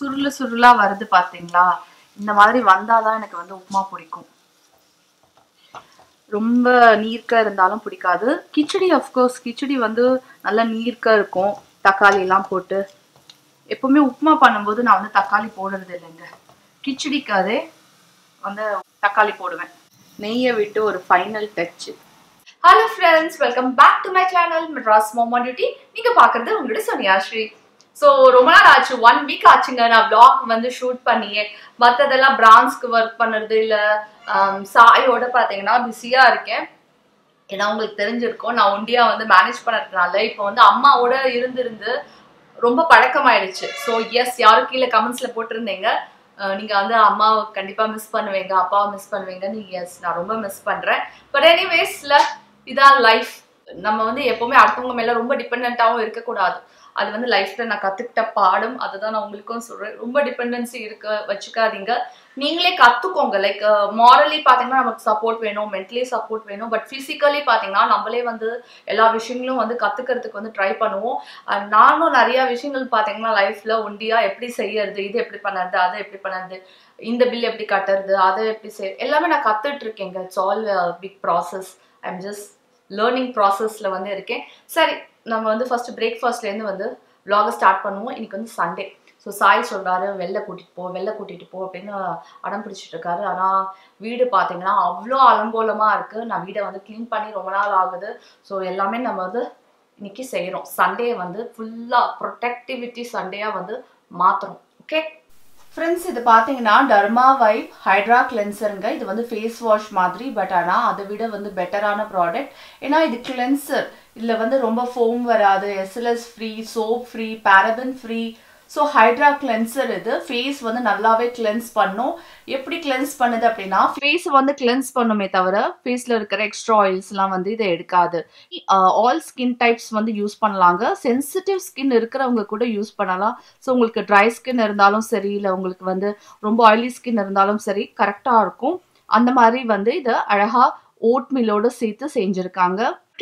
சுருளு சுருளா வருது பாத்தீங்களா? இந்த மாதிரி வந்தாதான் எனக்கு வந்து உப்புமா பிடிக்கும். ரொம்ப நீர்க்க இருந்தாலும் பிடிக்காது. கிச்சடி அஃப்கோர்ஸ் கிச்சடி வந்து நல்லா நீர்க்க இருக்கும், தக்காளி எல்லாம் போட்டு. எப்பவுமே உப்புமா பண்ணும்போது நான் வந்து தக்காளி போடுறது இல்லைங்க. கிச்சடிக்காதே வந்து தக்காளி போடுவேன். நெய்யை விட்டு ஒரு final touch. Hello friends, welcome back to my channel Madras mom on duty. நீங்க பாக்குறது உங்களோட சோனியா ஸ்ரீ. ஸோ ரொம்ப நாள் ஆச்சு, 1 வீக் ஆச்சுங்க நான் vlog வந்து ஷூட் பண்ணியே. மற்றதெல்லாம் பிரான்ஸ்க்கு ஒர்க் பண்ணுறது இல்லை சாயோட பார்த்தீங்கன்னா பிஸியாக இருக்கேன். ஏன்னா உங்களுக்கு தெரிஞ்சிருக்கும், நான் ஒண்டியா வந்து மேனேஜ் பண்ணுறதுனால இப்போ வந்து அம்மாவோட இருந்து ரொம்ப பழக்கமாயிடுச்சு. ஸோ எஸ், யாரும் கீழே கமெண்ட்ஸில் போட்டிருந்தீங்க நீங்கள் வந்து அம்மாவை கண்டிப்பாக மிஸ் பண்ணுவீங்க, அப்பாவை மிஸ் பண்ணுவீங்கன்னு. எஸ், நான் ரொம்ப மிஸ் பண்ணுறேன். பட் எனிவேஸ்ல இதான் லைஃப். நம்ம வந்து எப்போவுமே அடுத்தவங்க மேலே ரொம்ப டிபெண்ட்டாகவும் இருக்கக்கூடாது. அது வந்து லைஃப்ல நான் கத்துக்கிட்ட பாடம். அதுதான் நான் உங்களுக்கும் சொல்றேன். ரொம்ப டிபெண்டன்சி வச்சுக்காதீங்க. நீங்களே கத்துக்கோங்க. லைக் மாரலி பாத்தீங்கன்னா நமக்கு சப்போர்ட் வேணும், மென்டலி சப்போர்ட் வேணும். பட் பிசிக்கலி பாத்தீங்கன்னா நம்மளே வந்து எல்லா விஷயங்களும் வந்து கத்துக்கிறதுக்கு வந்து ட்ரை பண்ணுவோம். நானும் நிறைய விஷயங்கள் பாத்தீங்கன்னா லைஃப்ல ஒண்டியா எப்படி செய்யறது, இது எப்படி பண்ணுறது, அதை எப்படி பண்ணுறது, இந்த பில் எப்படி கட்டுறது, அதை எப்படி எல்லாமே நான் கத்துட்டு இருக்கேங்க. It's all big process. I am just learning ப்ராசஸ்ல வந்து இருக்கேன். சரி, நம்ம வந்து ஃபர்ஸ்ட் பிரேக்ஃபாஸ்ட்லேருந்து வந்து vlog ஸ்டார்ட் பண்ணுவோம். இன்னைக்கு வந்து சண்டே. ஸோ சாய் சொல்றாரு வெளில கூட்டிட்டு போ அப்படின்னு அடம் பிடிச்சிட்டு இருக்காரு. ஆனால் வீடு பார்த்தீங்கன்னா அவ்வளோ அலங்கோலமாக இருக்குது. நான் வீடை வந்து க்ளீன் பண்ணி ரொம்ப நாள் ஆகுது. ஸோ எல்லாமே நம்ம வந்து இன்னைக்கு செய்கிறோம். சண்டே வந்து ஃபுல்லாக ப்ரொடக்டிவிட்டி சண்டேயாக வந்து மாற்றுறோம். ஓகே ஃப்ரெண்ட்ஸ், இது பார்த்தீங்கன்னா டர்மா வைப் ஹைட்ரா கிளென்சருங்க. இது வந்து ஃபேஸ் வாஷ் மாதிரி, பட் ஆனால் அதை விட வந்து பெட்டரான ப்ராடக்ட். ஏன்னா இது கிளென்சர். இதில் வந்து ரொம்ப ஃபோம் வராது, SLS free, soap free, paraben free. So hydra cleanser இது. ஃபேஸ் வந்து நல்லாவே கிளென்ஸ் பண்ணும். எப்படி கிளென்ஸ் பண்ணுது அப்படின்னா, ஃபேஸ் வந்து கிளென்ஸ் பண்ணுமே தவிர ஃபேஸில் இருக்கிற எக்ஸ்ட்ரா ஆயில்ஸ்லாம் வந்து இதை எடுக்காது. ஆல் ஸ்கின் டைப்ஸ் வந்து யூஸ் பண்ணலாங்க. சென்சிட்டிவ் ஸ்கின் இருக்கிறவங்க கூட யூஸ் பண்ணலாம். ஸோ உங்களுக்கு ட்ரை ஸ்கின் இருந்தாலும் சரி, இல்லை உங்களுக்கு வந்து ரொம்ப ஆயிலி ஸ்கின் இருந்தாலும் சரி, கரெக்டாக இருக்கும். அந்த மாதிரி வந்து இதை அழகாக ஓட் மில்லோடு சேர்த்து செஞ்சுருக்காங்க.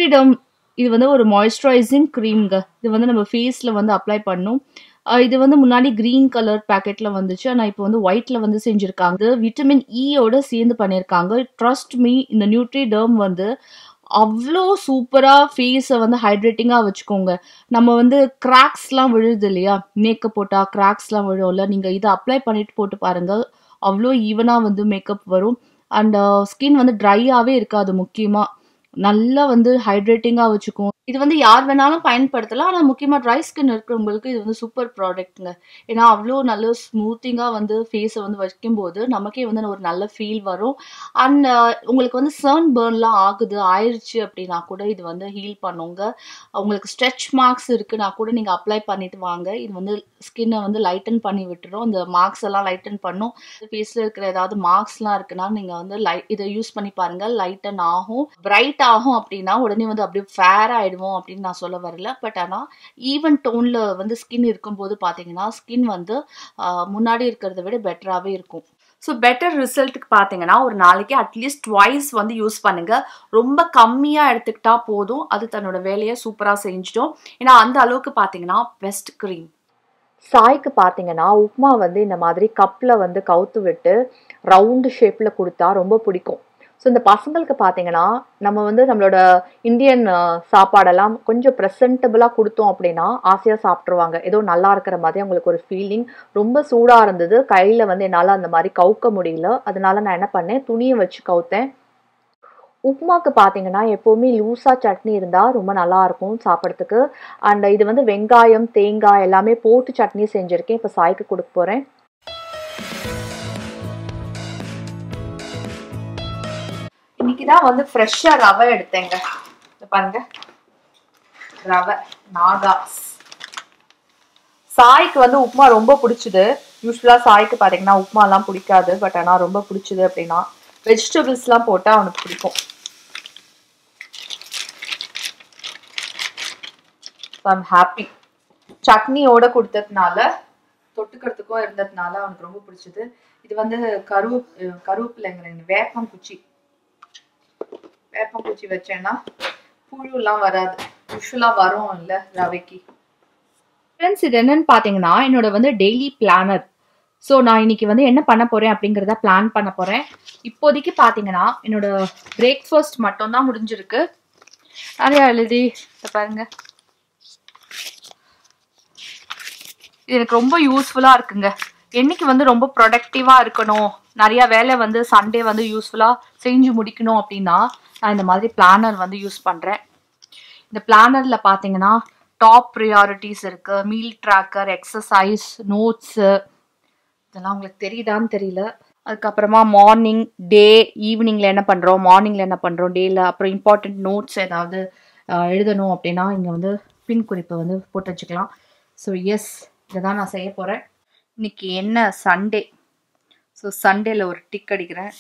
இது வந்து ஒரு மாய்ஸ்சரைசிங் க்ரீம்ங்க. இது வந்து நம்ம ஃபேஸில் வந்து அப்ளை பண்ணும். இது வந்து முன்னாடி கிரீன் கலர் பேக்கெட்ல வந்துச்சு, ஆனால் இப்போ வந்து ஒயிட்ல வந்து செஞ்சுருக்காங்க. விட்டமின் இயோட சேர்ந்து பண்ணியிருக்காங்க. ட்ரஸ்ட் மீ, இந்த நியூட்ரி டர்ம் வந்து அவ்வளோ சூப்பராக ஃபேஸை வந்து ஹைட்ரேட்டிங்காக வச்சுக்கோங்க. நம்ம வந்து கிராக்ஸ்லாம் விழுது இல்லையா, மேக்கப் போட்டால் கிராக்ஸ்லாம் விழும்ல, நீங்கள் இதை அப்ளை பண்ணிட்டு போட்டு பாருங்கள், அவ்வளோ ஈவனாக வந்து மேக்கப் வரும். அண்ட் ஸ்கின் வந்து ட்ரையாகவே இருக்காது. முக்கியமாக நல்லா வந்து ஹைட்ரேட்டிங்காக வச்சுக்கும். இது வந்து யார் வேணாலும் பயன்படுத்தலாம். ஆனால் முக்கியமாக ட்ரை ஸ்கின் இருக்கிறவங்களுக்கு இது வந்து சூப்பர் ப்ராடக்ட்டுங்க. ஏன்னா அவ்வளோ நல்ல ஸ்மூத்திங்காக வந்து ஃபேஸை வந்து வைக்கும்போது நமக்கே வந்து ஒரு நல்ல ஃபீல் வரும். அண்ட் உங்களுக்கு வந்து சன் பேர்ன்லாம் ஆயிடுச்சு அப்படின்னா கூட இது வந்து ஹீல் பண்ணுங்க. உங்களுக்கு ஸ்ட்ரெச் மார்க்ஸ் இருக்குன்னா கூட நீங்கள் அப்ளை பண்ணிட்டு வாங்க. இது வந்து ஸ்கின்னை வந்து லைட்டன் பண்ணி விட்டுரும். இந்த மார்க்ஸ் எல்லாம் லைட்டன் பண்ணும். ஃபேஸில் இருக்கிற ஏதாவது மார்க்ஸ்லாம் இருக்குன்னா நீங்கள் வந்து இதை யூஸ் பண்ணி பாருங்கள். லைட்டன் ஆகும், பிரைட் ஆகும். அப்படின்னா உடனே வந்து அப்படியே ஃபேர் ஆகிடும் அப்படின்னு நான் சொல்ல வரல. பட் ஆனால் ஈவன் டோன்ல வந்து ஸ்கின் இருக்கும்போது பார்த்தீங்கன்னா ஸ்கின் வந்து முன்னாடி இருக்கிறத விட பெட்டராகவே இருக்கும். ஸோ பெட்டர் ரிசல்ட்டுக்கு பார்த்தீங்கன்னா ஒரு நாளைக்கு அட்லீஸ்ட் ட்வைஸ் வந்து யூஸ் பண்ணுங்க. ரொம்ப கம்மியாக எடுத்துக்கிட்டா போதும், அது தன்னோட வேலையை சூப்பராக செஞ்சிடும். ஏன்னா அந்த அளவுக்கு பார்த்தீங்கன்னா பெஸ்ட் க்ரீம். சாய்க்கு பார்த்தீங்கன்னா உப்புமா வந்து இந்த மாதிரி கப்பில் வந்து கவுத்து விட்டு ரவுண்டு ஷேப்பில் கொடுத்தா ரொம்ப பிடிக்கும். ஸோ இந்த பசங்களுக்கு பார்த்தீங்கன்னா நம்ம வந்து நம்மளோட இந்தியன் சாப்பாடெல்லாம் கொஞ்சம் ப்ரெசன்டபுளாக கொடுத்தோம் அப்படின்னா ஆசையாக சாப்பிட்ருவாங்க. ஏதோ நல்லா இருக்கிற மாதிரி அவங்களுக்கு ஒரு ஃபீலிங். ரொம்ப சூடாக இருந்தது, கையில் வந்து என்னால் அந்த மாதிரி கவுக்க முடியல. அதனால நான் என்ன பண்ணேன், துணியை வச்சு கவுத்தேன். உப்புமாக்கு பார்த்தீங்கன்னா எப்போவுமே லூஸாக சட்னி இருந்தால் ரொம்ப நல்லாயிருக்கும் சாப்பிட்றதுக்கு. அண்ட் இது வந்து வெங்காயம், தேங்காய் எல்லாமே போட்டு சட்னி செஞ்சுருக்கேன். இப்போ சாய்க்கு கொடுக்க போகிறேன். இன்னைக்கு தான் வந்து ஃப்ரெஷ்ஷாக ரவை எடுத்தேங்க. பாருங்க, ரவை நாகாஸ். சாய்க்கு வந்து உப்புமா ரொம்ப பிடிச்சது. யூஸ்வலாக சாய்க்கு பார்த்தீங்கன்னா உப்புமாலாம் பிடிக்காது. பட் ஆனால் ரொம்ப பிடிச்சது அப்படின்னா வெஜிடபிள்ஸ்லாம் போட்டால் அவனுக்கு பிடிக்கும். I'm happy. சட்னியோட கொடுத்ததுனால தொட்டுக்கிறதுக்கும் இருந்ததுனால அவனுக்கு ரொம்ப பிடிச்சது. இது வந்து கருவேப்பிலைங்கிறேன், வேப்பங்குச்சி வச்சேன்னா புழுலாம் வராது. யூஸ்வலாக வரும் இல்லை ரவைக்கு. ஃப்ரெண்ட்ஸ், இது என்னன்னு பார்த்தீங்கன்னா என்னோட வந்து டெய்லி பிளானர். ஸோ நான் இன்னைக்கு வந்து என்ன பண்ண போறேன் அப்படிங்கிறத பிளான் பண்ண போறேன். இப்போதைக்கு பார்த்தீங்கன்னா என்னோட பிரேக்ஃபாஸ்ட் மட்டும் தான் முடிஞ்சிருக்கு. நிறைய எழுதி பாருங்க, இது எனக்கு ரொம்ப யூஸ்ஃபுல்லா இருக்குங்க. என்னைக்கு வந்து ரொம்ப ப்ரொடக்டிவா இருக்கணும், நிறைய வேலை வந்து சண்டே வந்து யூஸ்ஃபுல்லா செஞ்சு முடிக்கணும் அப்படின்னா நான் இந்த மாதிரி பிளானர் வந்து யூஸ் பண்றேன். இந்த பிளானர்ல பார்த்தீங்கன்னா டாப் ப்ரியாரிட்டிஸ் இருக்கு, மீல் ட்ராக்கர், எக்ஸசைஸ், நோட்ஸு, இதெல்லாம் உங்களுக்கு தெரியுதான்னு தெரியல. அதுக்கப்புறமா மார்னிங், டே, ஈவினிங்ல என்ன பண்றோம், மார்னிங்ல என்ன பண்றோம், டேல, அப்புறம் இம்பார்ட்டன்ட் நோட்ஸ் ஏதாவது எழுதணும் அப்படின்னா இங்க வந்து பின் குறிப்பை வந்து போட்டு வச்சுக்கலாம். ஸோ எஸ், இதை தான் நான் செய்ய போறேன். இன்னைக்கு என்ன சண்டே, ஸோ சண்டேல ஒரு டிக் அடிக்கிறேன்.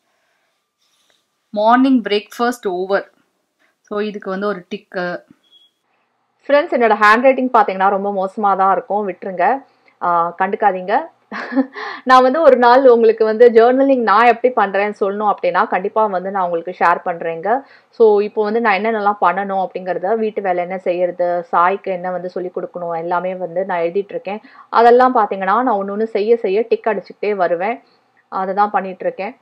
Morning breakfast over. ஸோ இதுக்கு வந்து ஒரு டிக்கு. ஃப்ரெண்ட்ஸ், என்னோட ஹேண்ட் ரைட்டிங் பார்த்தீங்கன்னா ரொம்ப மோசமாக தான் இருக்கும், விட்டுருங்க, கண்டுக்காதீங்க. நான் வந்து ஒரு நாள் உங்களுக்கு வந்து ஜேர்னலிங் நான் எப்படி பண்ணுறேன்னு சொல்லணும் அப்படின்னா கண்டிப்பாக வந்து நான் உங்களுக்கு ஷேர் பண்ணுறேங்க. ஸோ இப்போ வந்து நான் என்னென்னலாம் பண்ணணும் அப்படிங்கிறத, வீட்டு வேலை என்ன செய்யறது, சாய்க்கு என்ன வந்து சொல்லி கொடுக்கணும், எல்லாமே வந்து நான் எழுதிட்டுருக்கேன். அதெல்லாம் பார்த்தீங்கன்னா நான் ஒன்று ஒன்று செய்ய செய்ய டிக் அடிச்சுக்கிட்டே வருவேன். அதை தான் பண்ணிகிட்ருக்கேன்.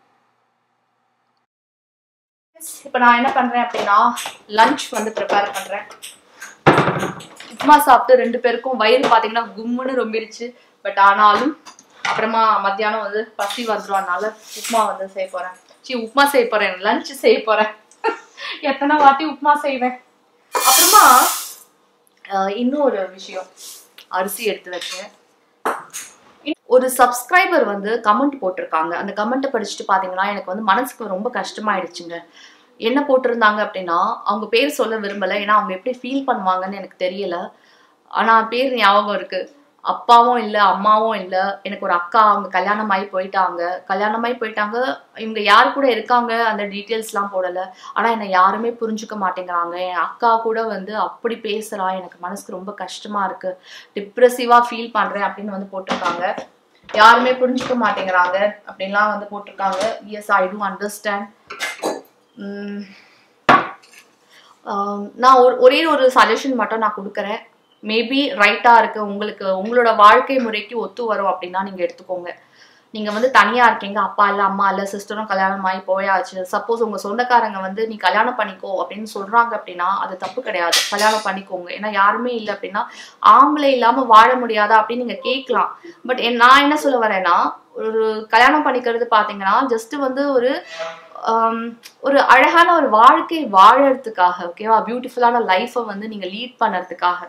இப்போ நான் என்ன பண்றேன் அப்படின்னா லஞ்ச் வந்து ப்ரிப்பேர் பண்றேன். உப்புமா சாப்பிட்டு 2 பேருக்கும் வயிறு பார்த்தீங்கன்னா கும்முன்னு ரொம்பிருச்சு. பட் ஆனாலும் அப்புறமா மத்தியானம் வந்து பசி வந்துடும்னால உப்புமா வந்து செய்ய போறேன். உப்புமா செய்ய போறேன், லஞ்ச் செய்ய போறேன். எத்தனை வாட்டி உப்புமா செய்வேன். அப்புறமா இன்னொரு விஷயம், அரிசி எடுத்து வச்சேன். ஒரு சப்ஸ்கிரைபர் வந்து கமெண்ட் போட்டிருக்காங்க. அந்த கமெண்ட்டை படிச்சுட்டு பார்த்தீங்கன்னா எனக்கு வந்து மனசுக்கு ரொம்ப கஷ்டமாயிடுச்சுங்க. என்ன போட்டிருந்தாங்க அப்படின்னா, அவங்க பேர் சொல்ல விரும்பலை, ஏன்னா அவங்க எப்படி ஃபீல் பண்ணுவாங்கன்னு எனக்கு தெரியல. ஆனால் பேர் ஞாபகம் இருக்கு. அப்பாவும் இல்லை, அம்மாவும் இல்லை, எனக்கு ஒரு அக்கா, அவங்க கல்யாணமாகி போயிட்டாங்க. இவங்க யார் கூட இருக்காங்க அந்த டீட்டெயில்ஸ்லாம் போடலை. ஆனால் என்னை யாருமே புரிஞ்சுக்க மாட்டேங்கிறாங்க. என் அக்கா கூட வந்து அப்படி பேசுகிறா, எனக்கு மனசுக்கு ரொம்ப கஷ்டமா இருக்கு, டிப்ரெசிவாக ஃபீல் பண்ணுறேன் அப்படின்னு வந்து போட்டிருக்காங்க. யாருமே புரிஞ்சுக்க மாட்டேங்கிறாங்க அப்படின்லாம் வந்து போட்டிருக்காங்க. Yes, I do understand. நான் ஒரே ஒரு சஜஷன் மட்டும் நான் கொடுக்குறேன். மேபி ரைட்டா இருக்கு, உங்களுக்கு உங்களோட வாழ்க்கை முறைக்கு ஒத்து வரும் அப்படின்னா நீங்க எடுத்துக்கோங்க. நீங்க வந்து தனியா இருக்கீங்க, அப்பா இல்லை, அம்மா இல்லை, சிஸ்டரும் கல்யாணம் ஆகி போயாச்சு. சப்போஸ் உங்க சொந்தக்காரங்க வந்து நீ கல்யாணம் பண்ணிக்கோ அப்படின்னு சொல்றாங்க அப்படின்னா அது தப்பு கிடையாது, கல்யாணம் பண்ணிக்கோங்க. ஏன்னா யாருமே இல்லை அப்படின்னா ஆம்பளை இல்லாம வாழ முடியாதா அப்படின்னு நீங்க கேட்கலாம். பட் நான் என்ன சொல்ல வரேன்னா, ஒரு கல்யாணம் பண்ணிக்கிறது பாத்தீங்கன்னா ஜஸ்ட் வந்து ஒரு அழகான ஒரு வாழ்க்கை வாழறதுக்காக, ஓகேவா, பியூட்டிஃபுல்லான லைஃபை வந்து நீங்க லீட் பண்ணறதுக்காக.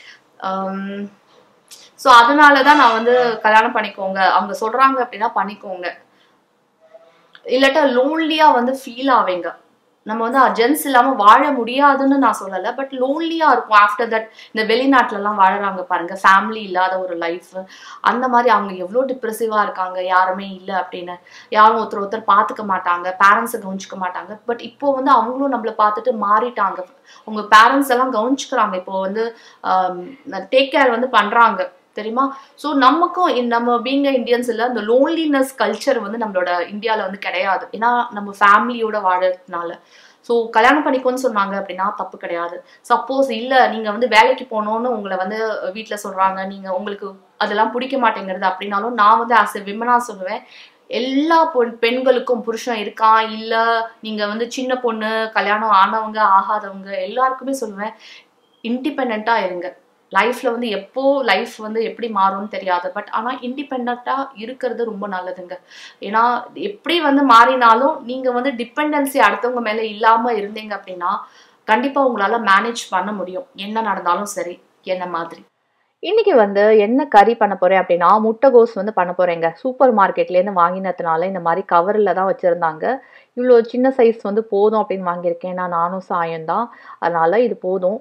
ஸோ அதனாலதான் நான் வந்து கல்யாணம் பண்ணிக்கோங்க, அவங்க சொல்றாங்க அப்படின்னா பண்ணிக்கோங்க. இல்லாட்டா லோன்லியா வந்து ஃபீல் ஆவீங்க. நம்ம வந்து ஜென்ஸ் இல்லாம வாழ முடியாதுன்னு நான் சொல்லலை, பட் லோன்லியா இருக்கும் ஆஃப்டர் தட். இந்த வெளிநாட்டுலலாம் வாழறாங்க பாருங்க, ஃபேமிலி இல்லாத ஒரு லைஃப், அந்த மாதிரி அவங்க எவ்வளோ டிப்ரெசிவா இருக்காங்க, யாருமே இல்லை அப்படின்னு. யாரும் ஒருத்தர் பார்த்துக்க மாட்டாங்க, பேரண்ட்ஸை கவனிச்சுக்க மாட்டாங்க. பட் இப்போ வந்து அவங்களும் நம்மளை பார்த்துட்டு மாறிட்டாங்க. உங்க பேரண்ட்ஸ் எல்லாம் கவனிச்சுக்கிறாங்க, இப்போ வந்து டேக் கேர் வந்து பண்றாங்க, தெரியுமா? ஸோ நமக்கும் நம்ம பீங் இந்தியன்ஸ் இல்லை, இந்த லோன்லினஸ் கல்ச்சர் வந்து நம்மளோட இந்தியாவில் வந்து கிடையாது, ஏன்னா நம்ம ஃபேமிலியோட வாழறதுனால. ஸோ கல்யாணம் பண்ணிக்கோன்னு சொன்னாங்க அப்படின்னா தப்பு கிடையாது. சப்போஸ் இல்லை, நீங்கள் வந்து வேலைக்கு போகணுன்னு உங்களை வந்து வீட்டில் சொல்கிறாங்க, நீங்கள் உங்களுக்கு அதெல்லாம் பிடிக்க மாட்டேங்கிறது அப்படின்னாலும் நான் வந்து ஆஸ் எ விமனாக சொல்லுவேன், எல்லா பெண்களுக்கும் புருஷன் இருக்கான் இல்லை, நீங்கள் வந்து சின்ன பொண்ணு, கல்யாணம் ஆனவங்க ஆகாதவங்க எல்லாருக்குமே சொல்லுவேன், இண்டிபெண்ட்டாக இருங்க. லைஃப்ல வந்து எப்போ லைஃப் வந்து எப்படி மாறும்னு தெரியாது, பட் ஆனால் இண்டிபெண்டா இருக்கிறது ரொம்ப நல்லதுங்க. ஏன்னா எப்படி வந்து மாறினாலும் நீங்க வந்து டிபெண்டன்சி அடுத்தவங்க மேல இல்லாம இருந்தீங்க அப்படின்னா கண்டிப்பா உங்களால மேனேஜ் பண்ண முடியும், என்ன நடந்தாலும் சரி. என்ன மாதிரி இன்னைக்கு வந்து என்ன கறி பண்ண போறேன் அப்படின்னா முட்டைகோஸ் வந்து பண்ண போறேங்க. சூப்பர் மார்க்கெட்லேருந்து வாங்கினதுனால இந்த மாதிரி கவரில் தான் வச்சுருந்தாங்க. இவ்வளோ சின்ன சைஸ் வந்து போதும் அப்படின்னு வாங்கியிருக்கேன். நானும் சாயம் தான், அதனால இது போதும்.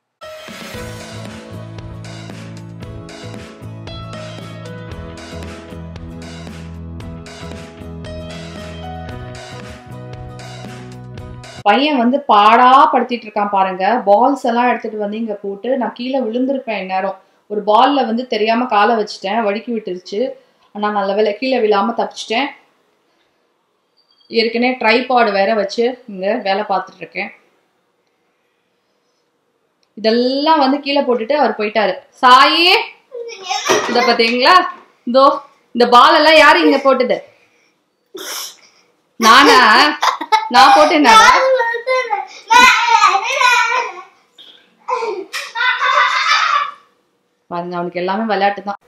பையன் வந்து பாடா படுத்திட்டு இருக்கான் பாருங்க. பால்ஸ் எல்லாம் எடுத்துட்டு வந்து இங்க போட்டு நான் கீழே விழுந்திருப்பேன் நேரம். ஒரு பால்ல வந்து தெரியாம காலை வச்சுட்டேன், வழுக்கி விட்டுருச்சு. ஆனா நல்ல வேலை கீழே விழாம தப்பிச்சிட்டேன். ஏற்கனவே ட்ரைபாட் வேற வச்சு இங்க வேலை பார்த்துட்டு இருக்கேன். இதெல்லாம் வந்து கீழே போட்டுட்டு அவர் போயிட்டாரு. சாயே, இத பாத்தீங்களா, இதோ இந்த பால் எல்லாம் யாரு இங்க போட்டது? நானா? நான் போட்டேனா? பாருங்க அவனுக்கு எல்லாமே விளையாட்டு தான்.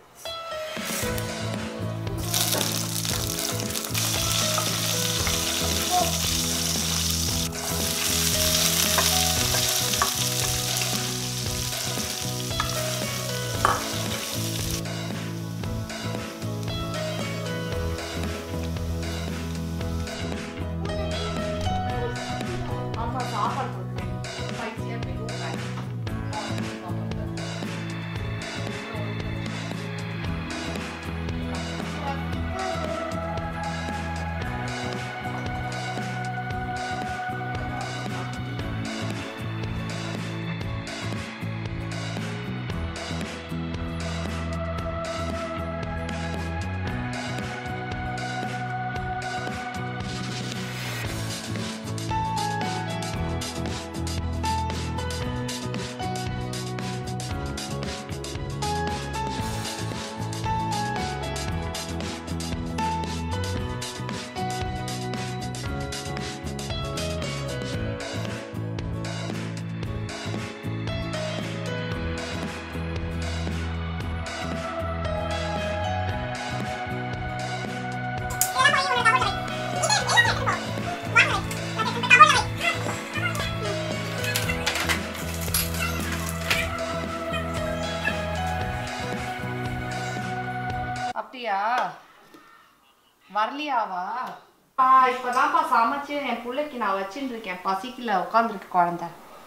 அப்படியா? வரலையாவா? இப்பதான்ப்பா சமைச்சு என் பிள்ளைக்கு நான் வச்சுட்டு இருக்கேன். பசிக்கல, உட்காந்துருக்கு குழந்தை.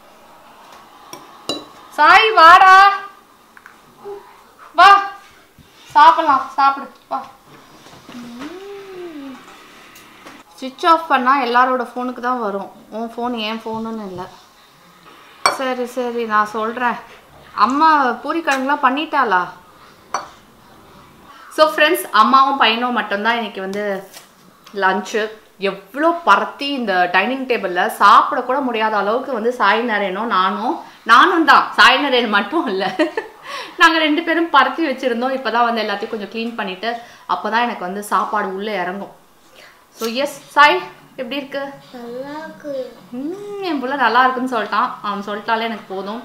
சாய் வாடா, வா சாப்பிடலாம், சாப்பிடு வா. ஸ்விட்ச் ஆஃப் பண்ணா எல்லாரோட ஃபோனுக்கு தான் வரும். உன் ஃபோன் என் ஃபோனுன்னு இல்லை. சரி சரி நான் சொல்கிறேன். அம்மா பூரி கிழங்குலாம் பண்ணிட்டாளா? ஸோ ஃப்ரெண்ட்ஸ், அம்மாவும் பையனும் மட்டும்தான் இன்றைக்கி வந்து லஞ்சு. எவ்வளோ பரத்தி இந்த டைனிங் டேபிளில் சாப்பிடக்கூட முடியாத அளவுக்கு வந்து சாய் நரேனும் நானும் தான், சாய் நரேன் மட்டும் இல்லை, நாங்கள் 2 பேரும் பரத்தி வச்சுருந்தோம். இப்போ தான் வந்து எல்லாத்தையும் கொஞ்சம் க்ளீன் பண்ணிவிட்டு அப்போ தான் எனக்கு வந்து சாப்பாடு உள்ளே இறங்கும். ஸோ எஸ் சாய் எப்படி இருக்கு? என் பிள்ளை நல்லா இருக்குன்னு சொல்லிட்டான். அவன் சொல்லிட்டாலே எனக்கு போதும்.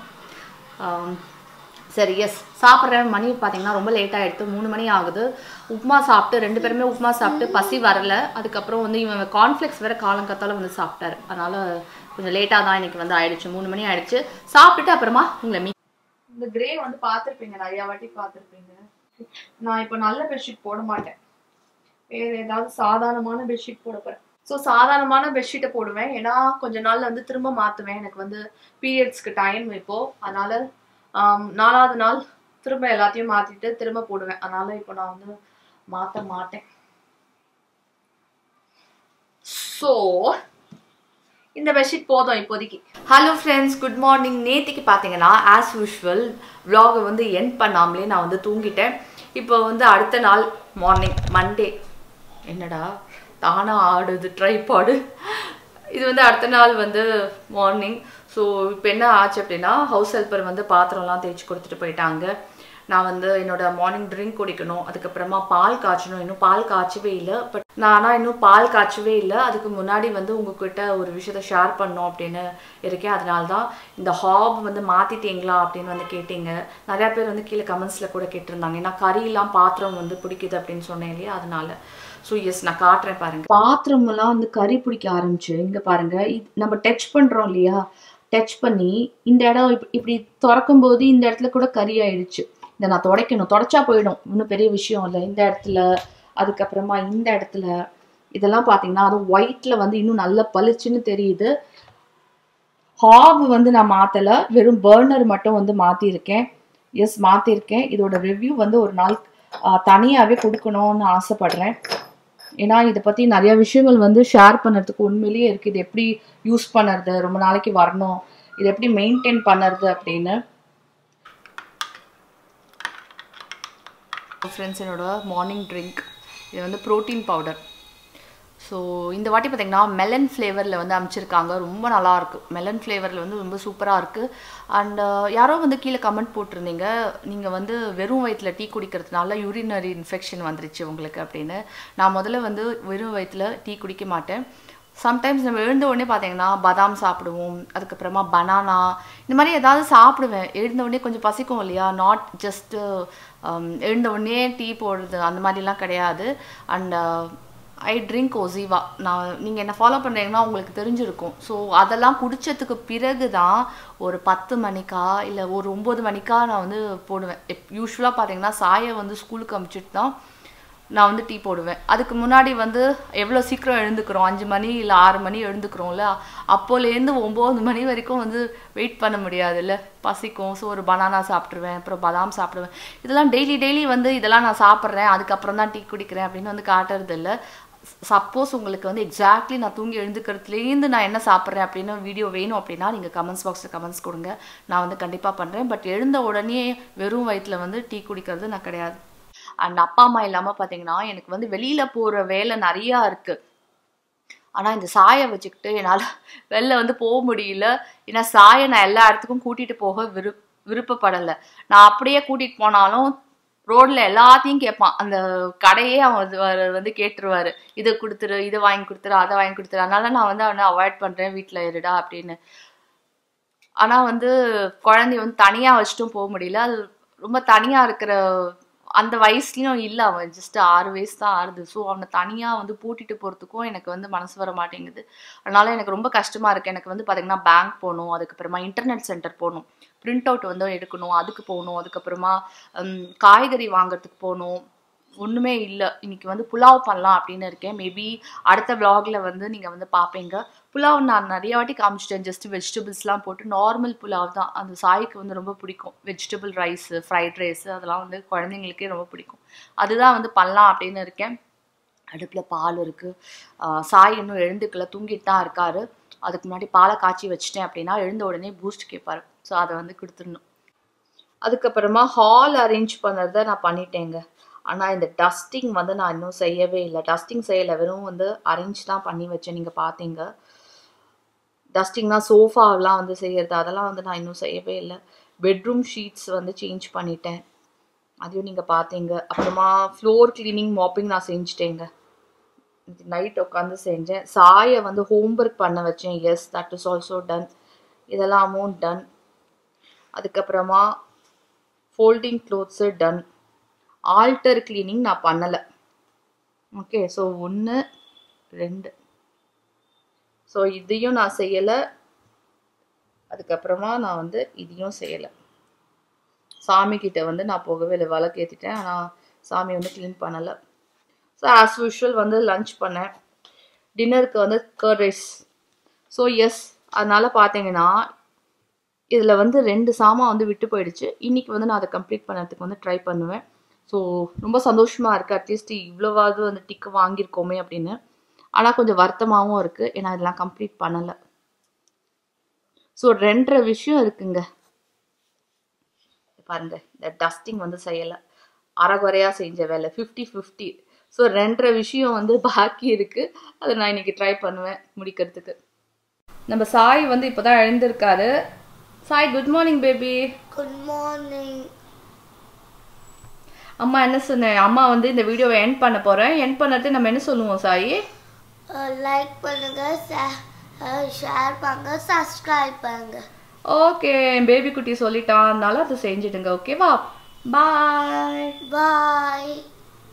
சரி எஸ் சாப்பிட்றேன். மணி பார்த்தீங்கன்னா ரொம்ப லேட்டாக எடுத்து 3 மணி ஆகுது. உப்புமா சாப்பிட்டு 2 பேருமே உப்புமா சாப்பிட்டு பசி வரலை. அதுக்கப்புறம் வந்து இவன் கார்ன்ஃப்ளெக்ஸ் வேறு காலங்காத்தால வந்து சாப்பிட்டாரு. அதனால் கொஞ்சம் லேட்டாக தான் இன்றைக்கி வந்து ஆயிடுச்சு. 3 மணி ஆயிடுச்சு. சாப்பிட்டுட்டு அப்புறமா உங்களை இந்த கிரே வந்து பார்த்துருப்பீங்க, நிறையா வாட்டி பார்த்துருப்பீங்க. நான் இப்போ நல்ல பெட்ஷீட் போட மாட்டேன், வேறு ஏதாவது சாதாரணமான பெட்ஷீட் போட போகிறேன். ஸோ சாதாரணமான பெட்ஷீட்டை போடுவேன். ஏன்னா கொஞ்ச நாள் வந்து திரும்ப மாற்றுவேன். எனக்கு வந்து பீரியட்ஸ்க்கு டைம் இப்போது. அதனால் 4வது நாள் திரும்ப எல்லாத்தையும் மாற்றிட்டு திரும்ப போடுவேன். அதனால் இப்போ நான் வந்து மாற்ற மாட்டேன். ஸோ இந்த பெட்ஷீட் போதும் இப்போதைக்கு. Hello friends, good morning. நேற்றுக்கு பார்த்தீங்கன்னா ஆஸ் யூஷுவல் vlog வந்து எண்ட் பண்ணாமலே நான் வந்து தூங்கிட்டேன். இப்போ வந்து அடுத்த நாள் மார்னிங் மண்டே. என்னடா தானா ஆடுது ட்ரைபாடு. இது வந்து அடுத்த நாள் வந்து மார்னிங். ஸோ இப்போ என்ன ஆச்சு அப்படின்னா, ஹவுஸ் ஹெல்ப்பர் வந்து பாத்திரம்லாம் தேய்ச்சி கொடுத்துட்டு போயிட்டாங்க. நான் வந்து என்னோட மார்னிங் ட்ரிங்க் குடிக்கணும். அதுக்கப்புறமா பால் காய்ச்சணும். இன்னும் பால் காய்ச்சவே இல்லை. பட் ஆனால் இன்னும் பால் காய்ச்சவே இல்லை. அதுக்கு முன்னாடி வந்து உங்ககிட்ட ஒரு விஷயத்த ஷேர் பண்ணோம் அப்படின்னு இருக்கேன். அதனால தான் இந்த ஹாப் வந்து மாற்றிட்டீங்களா அப்படின்னு வந்து கேட்டீங்க. நிறையா பேர் வந்து கீழே கமெண்ட்ஸில் கூட கேட்டிருந்தாங்க. ஏன்னா கறியெல்லாம் பாத்திரம் வந்து பிடிக்குது அப்படின்னு சொன்னேன் இல்லையா, அதனால. ஸோ எஸ் நான் காட்டுறேன் பாருங்கள். பாத்திரமெல்லாம் வந்து கறி பிடிக்க ஆரம்பிச்சு. இங்கே பாருங்கள், நம்ம டச் பண்ணுறோம் இல்லையா, டச் பண்ணி இந்த இடம் இப்படி திறக்கும் போது இந்த இடத்துல கூட கறி ஆயிடுச்சு. இதை நான் துடைக்கணும். தொடச்சா போயிடும், இன்னும் பெரிய விஷயம் இல்லை. இந்த இடத்துல, அதுக்கப்புறமா இந்த இடத்துல இதெல்லாம் பார்த்தீங்கன்னா அது ஒயிட்டில் வந்து இன்னும் நல்லா பளிச்சுன்னு தெரியுது. ஹாப் வந்து நான் மாற்றலை, வெறும் பர்னர் மட்டும் வந்து மாற்றிருக்கேன். எஸ் மாற்றிருக்கேன். இதோட ரிவ்யூ வந்து ஒரு நாள் தனியாகவே கொடுக்கணும்னு ஆசைப்படுறேன். ஏன்னா இதை பற்றி நிறைய விஷயங்கள் வந்து ஷேர் பண்ணுறதுக்கு உண்மையிலேயே இருக்குது. இது எப்படி யூஸ் பண்ணுறது, ரொம்ப நாளைக்கு வரணும், இதை எப்படி மெயின்டைன் பண்ணுறது அப்படின்னு. ஃப்ரெண்ட்ஸ், என்னோட மார்னிங் ட்ரிங்க் இது வந்து ப்ரோட்டீன் பவுடர். ஸோ இந்த வாட்டி பார்த்திங்கன்னா மெலன் ஃப்ளேவரில் வந்து அமைச்சிருக்காங்க. ரொம்ப நல்லாயிருக்கு. மெலன் ஃப்ளேவரில் வந்து ரொம்ப சூப்பராக இருக்குது. அண்ட் யாரோ வந்து கீழே கமெண்ட் போட்டிருந்தீங்க, நீங்கள் வந்து வெறும் வயிற்றில் டீ குடிக்கிறதுனால யூரினரி இன்ஃபெக்ஷன் வந்துருச்சு உங்களுக்கு அப்படின்னு. நான் முதல்ல வந்து வெறும் வயிற்றில் டீ குடிக்க மாட்டேன். சம்டைம்ஸ் நம்ம எழுந்த உடனே பார்த்தீங்கன்னா பாதாம் சாப்பிடுவோம், அதுக்கப்புறமா பனானா, இந்த மாதிரி ஏதாவது சாப்பிடுவேன். எழுந்த உடனே கொஞ்சம் பசிக்கும் இல்லையா, நாட் ஜஸ்ட்டு எழுந்த உடனே டீ போடுறது அந்த மாதிரிலாம் கிடையாது. And I drink OZiva. நீங்கள் என்ன ஃபாலோ பண்ணுறீங்கன்னா உங்களுக்கு தெரிஞ்சிருக்கும். ஸோ அதெல்லாம் குடித்ததுக்கு பிறகு தான் ஒரு 10 மணிக்கா இல்லை ஒரு 9 மணிக்கா நான் வந்து போடுவேன். யூஸ்வலாக பார்த்தீங்கன்னா சாயை வந்து ஸ்கூலுக்கு அனுப்பிச்சிட்டு தான் நான் வந்து டீ போடுவேன். அதுக்கு முன்னாடி வந்து எவ்வளோ சீக்கிரம் எழுந்துக்கிறோம், 5 மணி இல்லை 6 மணி எழுந்துக்கிறோம்ல, அப்போலேருந்து 9 மணி வரைக்கும் வந்து வெயிட் பண்ண முடியாதுல்ல, பசிக்கும். ஸோ ஒரு பனானா சாப்பிட்ருவேன், அப்புறம் பாதாம் சாப்பிடுவேன். இதெல்லாம் டெய்லி வந்து இதெல்லாம் நான் சாப்பிட்றேன், அதுக்கப்புறம் தான் டீ குடிக்கிறேன் அப்படின்னு வந்து காட்டுறது இல்லை. சப்போஸ் உங்களுக்கு வந்து எக்ஸாக்ட்லி நான் தூங்கி எழுந்துக்கிறதுலேருந்து நான் என்ன சாப்பிட்றேன் அப்படின்னு வீடியோ வேணும் அப்படின்னா நீங்கள் கமெண்ட்ஸ் பாக்ஸில் கமெண்ட்ஸ் கொடுங்க, நான் வந்து கண்டிப்பாக பண்ணுறேன். பட் எழுந்த உடனே வெறும் வயிற்றில் வந்து டீ குடிக்கிறது நான் கிடையாது. அண்ட் அப்பா அம்மா இல்லாமல் பார்த்தீங்கன்னா எனக்கு வந்து வெளியில் போகிற வேலை நிறையா இருக்குது. ஆனால் இந்த சாயை வச்சுக்கிட்டு என்னால் வெளில வந்து போக முடியல. ஏன்னா சாயை நான் எல்லா இடத்துக்கும் கூட்டிகிட்டு போக விருப்பப்படலை. நான் அப்படியே கூட்டிகிட்டு போனாலும் ரோடில் எல்லாத்தையும் கேட்பான். அந்த கடையே அவன் வந்து கேட்டுருவாரு, இதை கொடுத்துரு, இதை வாங்கி கொடுத்துரு, அதை வாங்கி கொடுத்துரு. அதனால நான் வந்து அவனை அவாய்ட் பண்ணுறேன், வீட்டில் இருடா அப்படின்னு. ஆனால் வந்து குழந்தைய வந்து தனியாக வச்சுட்டும் போக முடியல. அது ரொம்ப தனியாக இருக்கிற அந்த வயசுலையும் இல்லை, அவன் ஜஸ்ட் 6 வயசு தான் ஆறுது. ஸோ அவனை தனியாக வந்து பூட்டிட்டு போகிறதுக்கும் எனக்கு வந்து மனசு வர மாட்டேங்குது. அதனால எனக்கு ரொம்ப கஷ்டமாக இருக்குது. எனக்கு வந்து பார்த்திங்கன்னா பேங்க் போகணும், அதுக்கப்புறமா இன்டர்நெட் சென்டர் போகணும், பிரிண்ட் அவுட் வந்து எடுக்கணும், அதுக்கு போகணும், அதுக்கப்புறமா காய்கறி வாங்கிறதுக்கு போகணும். ஒன்றுமே இல்லை. இன்னைக்கு வந்து புலாவ் பண்ணலாம் அப்படின்னு இருக்கேன். மேபி அடுத்த விளாகில் வந்து நீங்கள் வந்து பார்ப்பீங்க. புலாவ் நான் நிறைய வாட்டி காமிச்சிட்டேன். ஜஸ்ட் வெஜிடபிள்ஸ்லாம் போட்டு நார்மல் புலாவ் தான். அந்த சாய்க்கு வந்து ரொம்ப பிடிக்கும். வெஜிடபிள் ரைஸு, ஃப்ரைட் ரைஸு அதெல்லாம் வந்து குழந்தைங்களுக்கே ரொம்ப பிடிக்கும். அதுதான் வந்து பண்ணலாம் அப்படின்னு இருக்கேன். அடுப்பில் பால் இருக்குது. சாய் இன்னும் எழுந்துக்கல, தூங்கிட்டு தான் இருக்காரு. அதுக்கு முன்னாடி பாலை காய்ச்சி வச்சிட்டேன் அப்படின்னா எழுந்த உடனே பூஸ்ட் கேட்பாரு. ஸோ அதை வந்து கொடுத்துடணும். அதுக்கப்புறமா ஹால் அரேஞ்ச் பண்ணுறத நான் பண்ணிட்டேங்க. ஆனால் இந்த டஸ்டிங் வந்து நான் இன்னும் செய்யவே இல்லை. டஸ்டிங் செய்யலை, வெறும் வந்து அரேஞ்ச் தான் பண்ணி வச்சேன். நீங்கள் பார்த்தீங்க டஸ்டிங்னா சோஃபாவெலாம் வந்து செய்கிறது, அதெல்லாம் வந்து நான் இன்னும் செய்யவே இல்லை. பெட்ரூம் ஷீட்ஸ் வந்து சேஞ்ச் பண்ணிட்டேன், அதையும் நீங்கள் பார்த்தீங்க. அப்புறமா ஃப்ளோர் கிளீனிங், மாப்பிங் நான் செஞ்சுட்டேங்க. நைட் உட்காந்து செஞ்சேன். சாயை வந்து ஹோம்ஒர்க் பண்ண வச்சேன். Yes, that is also done. இதெல்லாமும் டன். அதுக்கப்புறமா folding clothes done. Altar cleaning நான் பண்ணலை. Okay, so 1 2. ஸோ இதையும் நான் செய்யலை. அதுக்கப்புறமா நான் வந்து இதையும் செய்யலை. சாமிக்கிட்ட வந்து நான் போகவே இல்லை, விளக்கு ஏற்றிட்டேன். ஆனால் சாமி வந்து க்ளீன் பண்ணலை. ஸோ ஆஸ் யூஷுவல் வந்து லன்ச் பண்ணேன். டின்னருக்கு வந்து கர்ட் ரைஸ். ஸோ எஸ், அதனால் பார்த்தீங்கன்னா இதில் வந்து 2 சாமான் வந்து விட்டு போயிடுச்சு. இன்றைக்கி வந்து நான் அதை கம்ப்ளீட் பண்ணுறதுக்கு வந்து ட்ரை பண்ணுவேன். ஸோ ரொம்ப சந்தோஷமாக இருக்குது. அட்லீஸ்ட் இவ்வளோவாவது வந்து டிக்கு வாங்கியிருக்கோமே அப்படின்னு. ஆனால் கொஞ்சம் வருத்தமாகவும் இருக்குது, ஏன்னா இதெல்லாம் கம்ப்ளீட் பண்ணலை. ஸோ 2 விஷயம் இருக்குங்க. பாருங்கள், இந்த டஸ்டிங் வந்து செய்யலை, அரைகுறையாக செஞ்ச வேலை 50-50. ஸோ 2 விஷயம் வந்து பாக்கி இருக்குது. அதை நான் இன்றைக்கி ட்ரை பண்ணுவேன் முடிக்கிறதுக்கு. நம்ம சாய் வந்து இப்போ தான் எழுந்திருக்காரு. Sai, good morning baby. Good morning. அம்மா என்ன சொன்னேன், அம்மா வந்து இந்த வீடியோவை எண்ட் பண்ண போகிறேன். எண்ட் பண்ணுறது நம்ம என்ன சொல்லுவோம் சாய்? லைக் பண்ணுங்க, ஷேர் பண்ணுங்க, சப்ஸ்கிரைப் பண்ணுங்க. ஓகே, பேபி குட்டி சொல்லிட்டான், அதனால அதை செஞ்சுடுங்க. ஓகேவா? பாய் பாய்.